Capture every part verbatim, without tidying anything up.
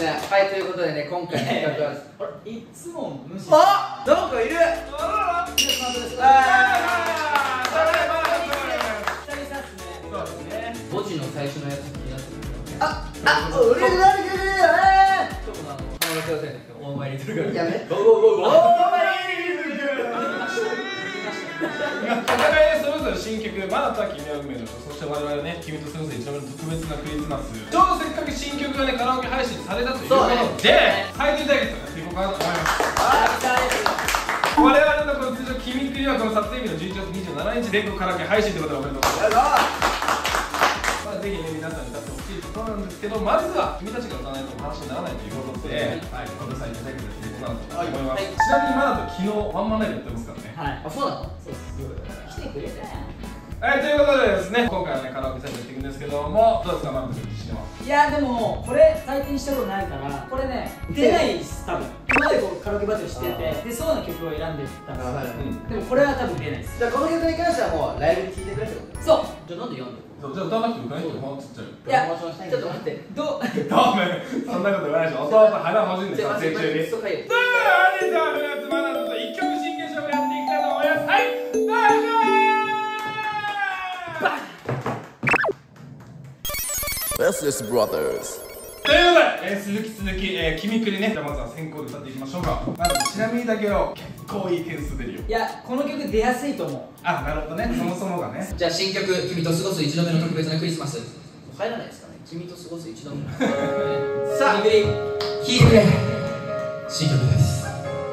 ね。はい、ということでね、今回の企画はあれ、いつも無視。 あ、なんかいる。 あらら。久々っすね。 文字の最初のやつ気になってる。 あ、あ、俺が誰かね。 ちょっとあの、浜田先生の大前にするから。 やめ。 ゴーゴーゴーゴー。 お互いそれぞれ新曲「まだた君は運命の人」、そして我々ね「君と過ごす一度目の特別なクリスマス」、ちょうどせっかく新曲がねカラオケ配信されたということで最低対決をやっていこうかなと思います。我々のこの通常「君くり」はこの撮影日のじゅういちがつにじゅうしちにち連続カラオケ配信ということでおめでとうございます。ぜひね皆さんに歌ってほしいところなんですけど、まずは君たちが歌わないとお話にならないということで、はい、この最低対決をやっていこうかなと思います。ちなみにまだと昨日ワンマンライブやってますからね。 はい。 あ、そうなの。 そうっす。来てくれたやん。 はい、ということでですね、今回はね、カラオケサイトやっていくんですけども、どうですか、マルコ君自信は。 いやでもこれ体験したことないからこれね出ないです。多分今までこうカラオケバトルしててでそうな曲を選んでたんです。でもこれは多分出ないです。 じゃあこの曲に関してはもうライブで聴いてくれってこと。 そう。 じゃあなんで読んでる。 じゃあ歌わなくてもよくないって思っちゃう。 いやちょっと待って。どう。 ダメ。そんなこと言わないでしょ。弟鼻欲しいんですよ。撮影中に。というそうかよ。 本日はフランスマナーと一曲真剣勝負やっていきたいと思います。はい。どうぞ。 This is Brothers。 ということで、えー、鈴木鈴木、えー、君くりね、じゃあまずは先行で歌っていきましょうか。まずちなみにだけど結構いい点数出るよ。 いやこの曲出やすいと思う。 あ、なるほどね、そもそもがね。 じゃあ新曲「君と過ごす一度目の特別なクリスマス」入らないですかね。君と過ごす一度目のさあ聴いてくれ。新曲です。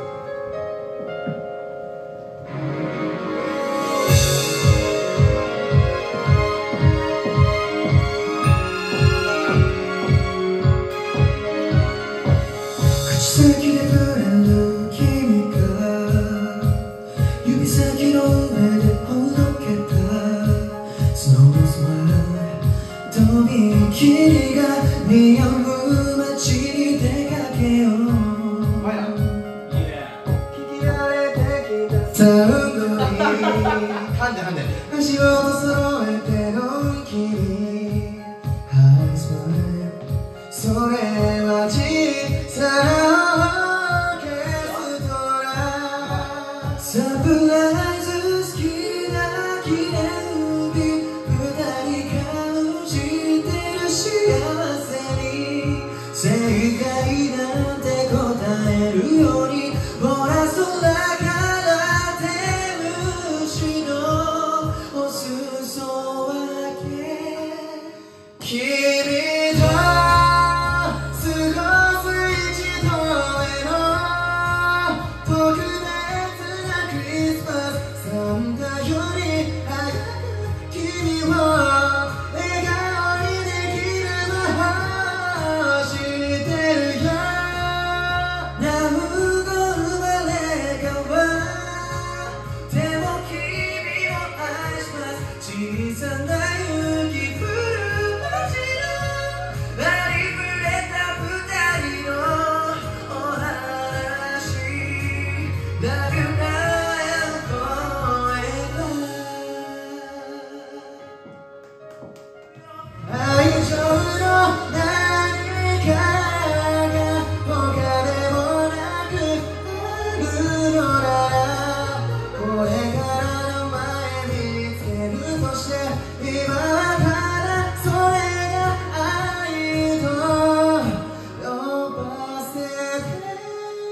口先で触れる君が指先の上でほどけた Snow Smile とびきりが似合う街に出かけよう。聞き慣れてきたサウンドにハンデハンデ足を揃えての君 High Smile それは小さなサプライズ好きな記念日二人感じてる幸せに正解なんて答えるようにほら空から手虫のお裾分け君と過ごす一度目の特別サンタより早く君を笑顔にできる魔法知ってるよ。何度生まれ変わっても君を愛します。小さな雪降る街のありふれた二人のお話 Love you now愛情の何かが他でもなくあるのならこれからの前見つけるとして今はただそれが愛と呼ばせて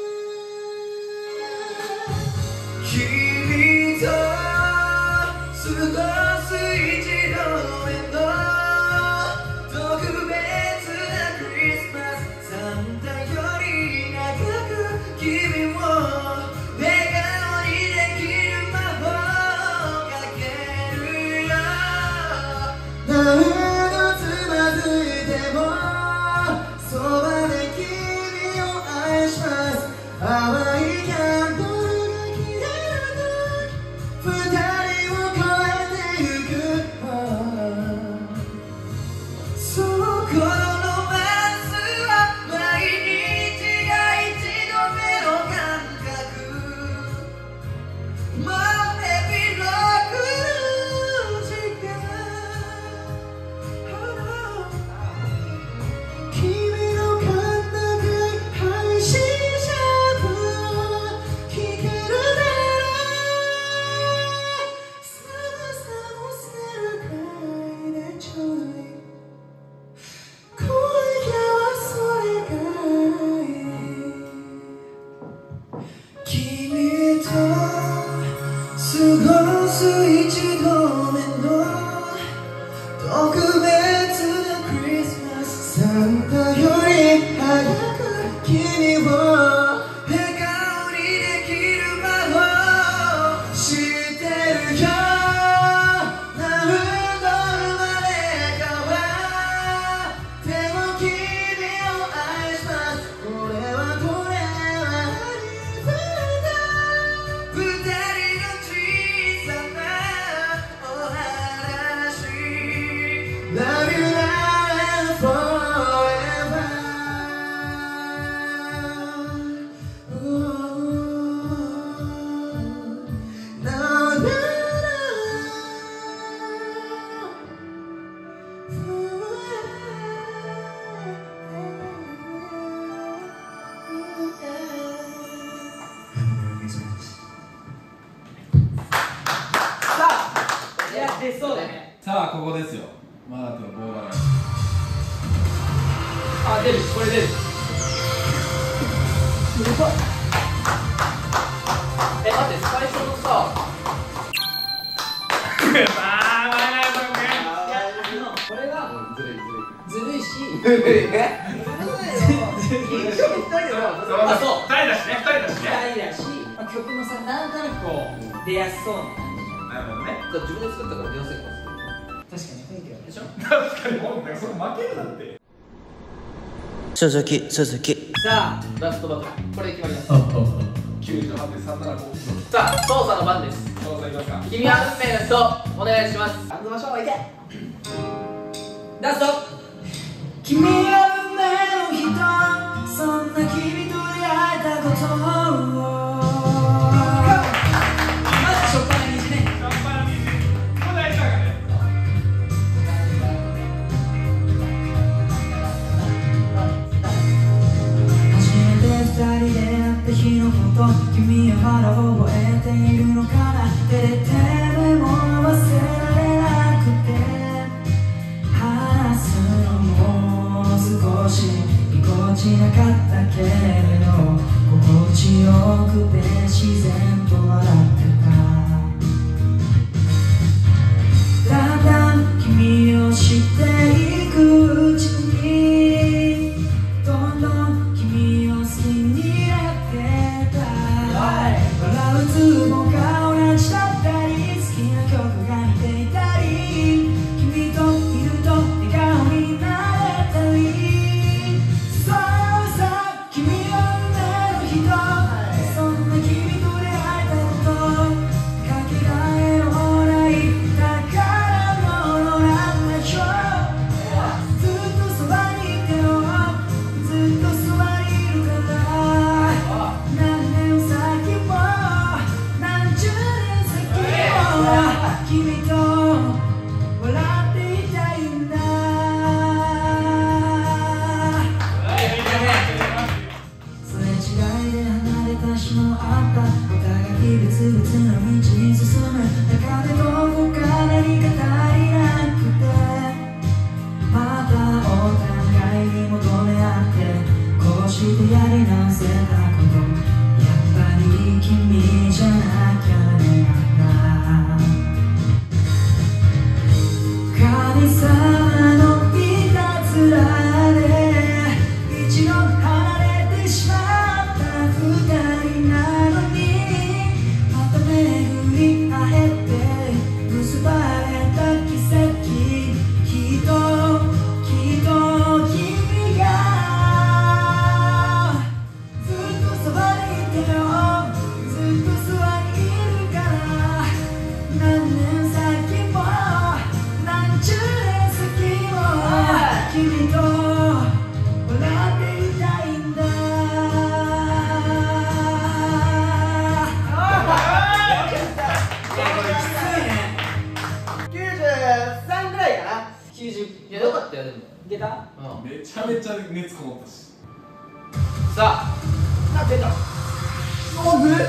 君と過ごす一度目の特別なクリスマスサンタより長く君を笑顔にできる魔法かけるよ。何度つまずいてもそばで君を愛します。淡いキャンドルが消えると二人を越えてゆくその頃のマンスは毎日が一度目の感覚もうエピローグの時間君の肩過ごす一度目の特別なクリスマスサンタより早く君を笑顔にできる魔法知ってるよ何度まで変わっても君を愛しますこれはこれは何だ二人の小さなお話 Love you now and forever No, no, さあいや出そうだね。 さあここですよマナトのボーダーラインあ出るこれ出る。すごい。 え待って最初のさあーマナトこれがずるいずずるいし。 るいずるいね一緒に二人であそうふたりだしねふたりだしね二人だし、まあ、曲もさなんとなくこう出やすそうな感じ。 なるほどね自分で作ったから出やすいかもしれない確かに雰囲気はでしょ確かにもうねそれ負けるだって鈴木鈴木さあラストバトルこれ決まりますきゅうじゅうはちてんさんななごさあ操作の番ですそうさいきますか君は運命の人お願いしますあずましょういけラスト君は運命の人そんな君と出会えたことをまず初っ端にね頑張らにこれ大事だからね初めて二人で会った日のこと君はまだ覚えているのかな照れてでも忘れられなくて話すのも少しぎこちなかったけれど心地よくて自然と笑ってただんだん君を知っていくうちにどんどん君を好きになってた笑うツボが同じだったり好きな曲が似ていたり君といると笑顔になれたりそうさ君は運命の人そんな君と出会えたことかけがえのない宝物なんでしょうずっとそばにいてよずっとそばにいるから何年先も何十年先も君と笑っていたいんだすれ違いで離れた日もあったお互い別々の道に進む中でどこか何か足りなくてまたお互いに求め合ってこうしてやり直せたことやっぱり君じゃなきゃねな神様のいたずらで一度離れてしまった二人なのにまた巡り会えて結ばれた奇跡きっときっと君がずっとそばにいてよずっとそばにいるから何年先も何十年先も君と笑っていたいんだきゅうじゅうさんぐらいかなきゅうじゅういやよかったよでもいけたうんめちゃめちゃ熱こもったしさああ出たおぶ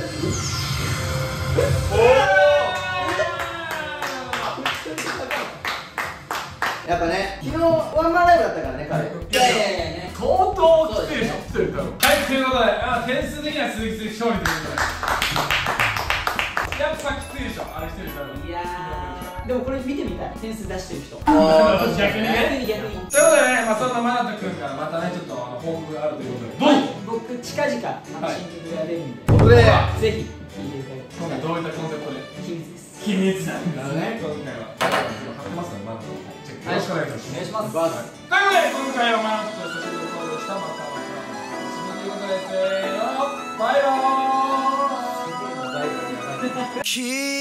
やっぱね昨日ワンマンライブだったからね彼いやいやいやね相当来てる人来てる多分はいということであ点数的には鈴木鈴木勝利ということでやっぱきついでしょ、あれしてるから。 いやーでもこれ見てみたい、点数出してる人。 逆にね。 逆に逆に。 ということでね、まあそんなマナト君からまたねちょっとあの報告があるということで、どうぞ。 僕近々あの新曲が出るんで、 これぜひ聴いていただきたい。 今回どういったコンセプトで？ 秘密です。 秘密なんだね、今回は。貼ってますので、マナト君チェックよろしくお願いします。 お願いします。 ということで、今回はマナトと久しぶりに登場したまたまた楽しみということで、せーの、バイバーイ。 君